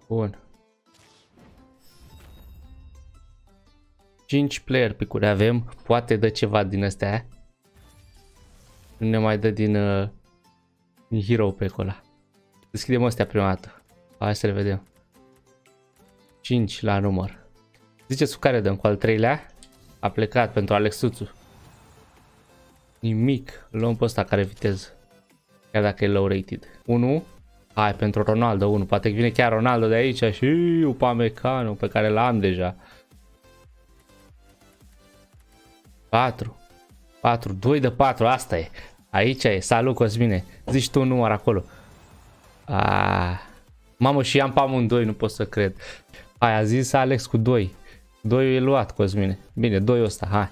Bun. 5 player pick-uri avem. Poate dă ceva din astea. Nu ne mai dă din hero pe acolo. Deschidem astea prima dată. Hai să le vedem. 5 la număr. Ziceți cu care dăm? Cu al treilea? A plecat pentru Alexuțu. Nimic. Luăm pe ăsta care viteză. Chiar dacă e low rated. 1. Hai pentru Ronaldo 1. Poate că vine chiar Ronaldo de aici și Upamecano pe care l-am deja. 4. 4. 2 de 4. Asta e. Aici e. Salut Cosmine. Zici tu un număr acolo. Mamă, și am pe amândoi. Nu pot să cred. Hai, a zis Alex cu 2. 2 e luat Cosmine. Bine, 2 ăsta. Hai.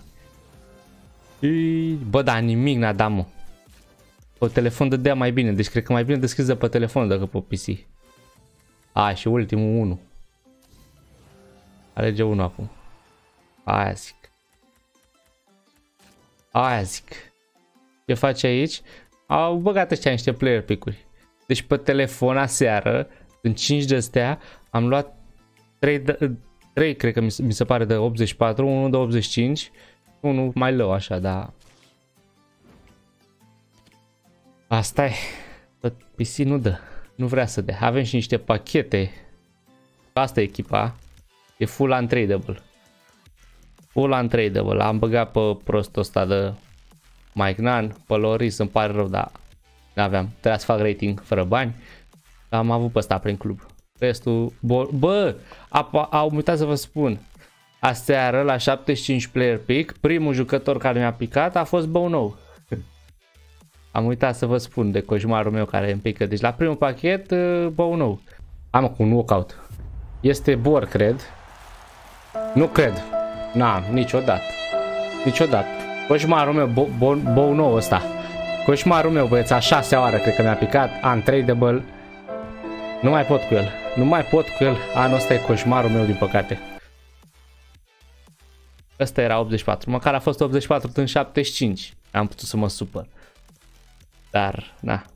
Bă, dar nimic n-a dat, mă. Pe telefon dădea mai bine. Deci cred că mai bine deschizi de pe telefon decât pe PC. Hai, și ultimul 1. Alege 1 acum. Aia zic. Aia zic. Ce face aici? Au băgat ăștia niște player pick-uri. Deci pe telefon aseară, în 5 de astea, am luat 3 cred că mi se pare de 84, 1 de 85, unul mai low așa, dar... Asta e. Pe PC nu dă. Nu vrea să dea. Avem și niște pachete. Asta e echipa. E full untradable. Full untradable. Am băgat pe prostul ăsta de Mike Nan. Pe Loris îmi pare rău, dar n-aveam. Trebuia să fac rating fără bani. Dar am avut pe ăsta prin club. Restul... Bă! Au uitat să vă spun. Aseară la 75 player pick, primul jucător care mi-a picat a fost Bono. Am uitat să vă spun de coșmarul meu care îmi pică. Deci la primul pachet, Bono. Am cu un walkout. Este Bor, cred. Nu cred. N-am, niciodată. Niciodată. Coșmarul meu, Bono ăsta. Coșmarul meu, băieți, a 6-a oară cred că mi-a picat. Untradable. Nu mai pot cu el. Nu mai pot cu el. Anul ăsta e coșmarul meu, din păcate. Ăsta era 84. Măcar a fost 84 în 75. Am putut să mă supăr. Dar, na.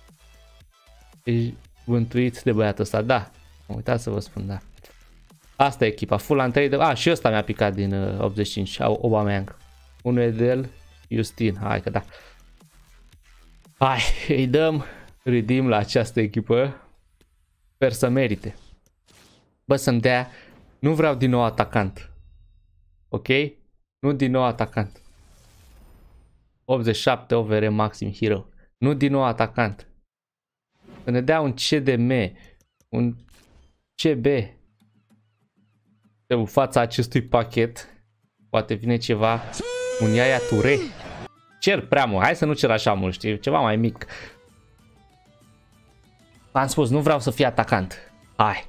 E vântuit de băiatul ăsta, da. Am uitat să vă spun, da. Asta e echipa, full untradable. Și ăsta mi-a picat din 85, Aubameyang. Unul e de el, Justin, hai că da. Hai, îi dăm redeem la această echipă. Sper să merite. Bă, să-mi dea, nu vreau din nou atacant. Ok? Nu din nou atacant. 87 OVR maxim hero. Nu din nou atacant. Să ne dea un CDM. Un CB. În fața acestui pachet. Poate vine ceva. Un Yaya Touré. Cer prea mult. Hai să nu cer așa mult, știi? Ceva mai mic. Am spus, nu vreau să fie atacant. Hai.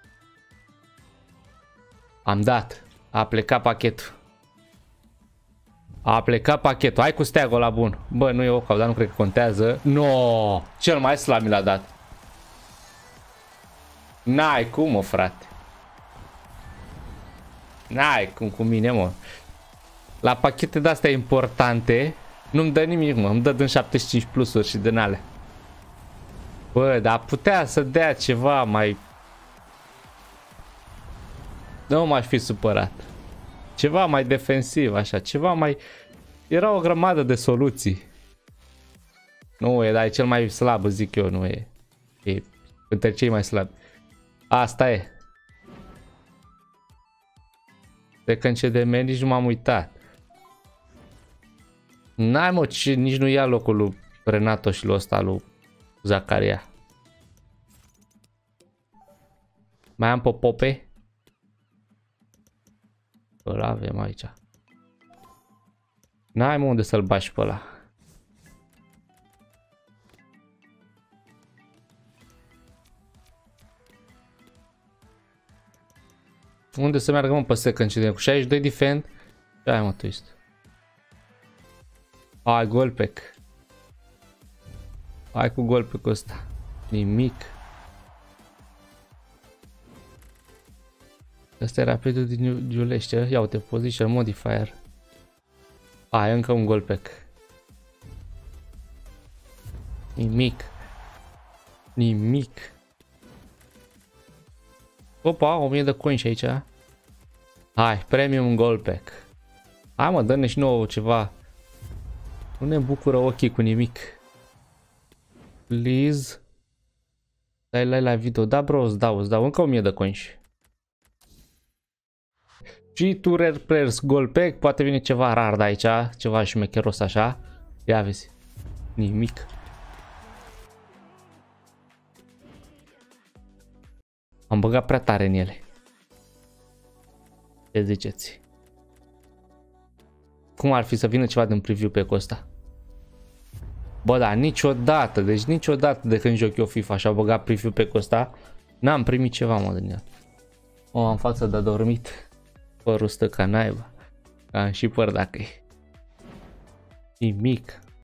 Am dat. A plecat pachetul. A plecat pachetul. Hai cu steagul la bun. Bă, nu e ocau, dar nu cred că contează. No! Cel mai slab mi l-a dat. N-ai cum, mă, frate. N-ai cum cu mine, mă. La pachete de-astea importante nu-mi dă nimic, mă. Îmi dă din 75 plusuri și din alea. Bă, dar putea să dea ceva mai... Nu m-aș fi supărat. Ceva mai defensiv, așa, ceva mai... Era o grămadă de soluții. Nu e, dar e cel mai slab, zic eu, nu e. E între cei mai slabi. Asta e. De când CDM nici nu m-am uitat. N-ai, mă, nici nu ia locul lui Renato și lui ăsta, lui Zacaria. Mai am pe Pope. Îl avem aici. N-ai, mă, unde să-l bași pe ăla. Unde să meargă, mă, pe second CDM? Cu 62 defend. Hai, mă, twist. Hai, golpec. Hai cu golpecul ăsta. Nimic. Asta e rapidul din Giulește. Ia uite, position modifier. Hai, încă un golpec. Nimic. Nimic. Opa, 1000 de coin și aici. Hai, premium gold pack. Hai mă, dă-ne și nouă ceva. Nu ne bucură ochii cu nimic. Please. Dai like la video. Da, bro, îți dau încă 1000 de coin. Și tu rare players gold pack. Poate vine ceva rar de aici. Ceva șmecheros așa. Ia vezi. Nimic. Am băgat prea tare în ele. Ce ziceți? Cum ar fi să vină ceva din preview pe ăsta? Bă, da, niciodată, deci niciodată de când joc eu FIFA și-au băgat preview pe ăsta, n-am primit ceva, mă, din el. O, am față de dormit. Părul stă ca naiba. Am și păr dacă e. Nimic.